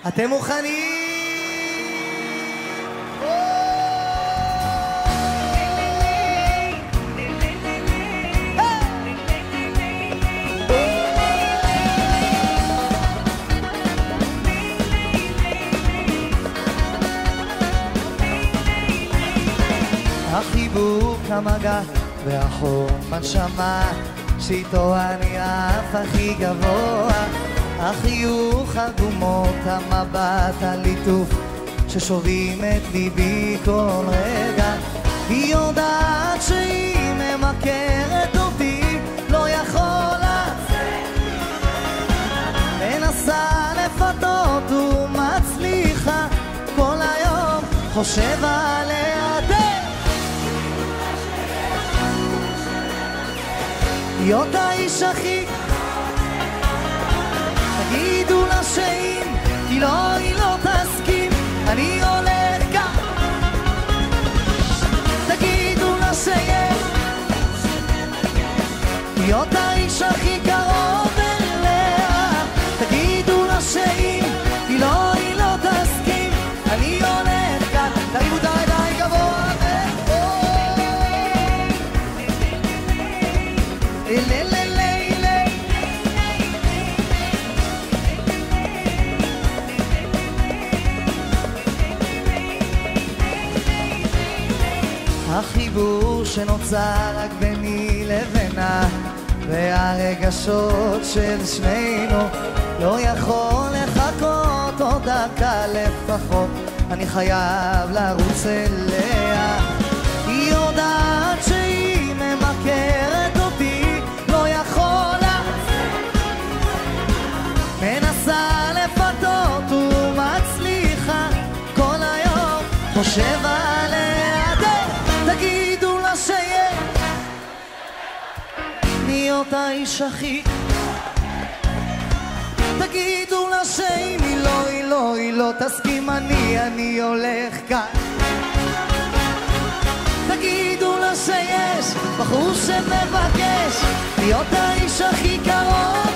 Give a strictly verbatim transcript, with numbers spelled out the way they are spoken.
אתם מוכנים? החיבוק, המגע והחום בנשמה שאיתו אני עף הכי גבוה, החיוך, הגומות, המבט, הליטוף ששובים את ליבי כל רגע. היא יודעת שהיא ממכרת אותי, לא יכולה, מנסה לפתות ומצליחה, כל היום חושב עליה די להיות האיש הכי. תגידו לה שאם היא לא, היא לא תסכים, אני הולך כאן. תגידו לה שיש להיות האיש הכי קרוב אליה. תגידו לה שאם היא לא, היא לא תסכים, אני הולך כאן. תרימו את הידיים גבוה החיבור שנוצר רק ביני לבינה, והרגשות של שנינו לא יכול לחכות עוד דקה לפחות, אני חייב לרוץ אליה. היא יודעת שהיא ממכרת אותי, לא יכולה, מנסה לפתות ומצליחה, כל היום חושב עליה. תגידו לה שיש להיות האיש הכי. תגידו לה שאם היא לא, היא לא, היא לא תסכים, אני, אני הולך כאן. תגידו לה שיש בחור שמבקש להיות האיש הכי קרוב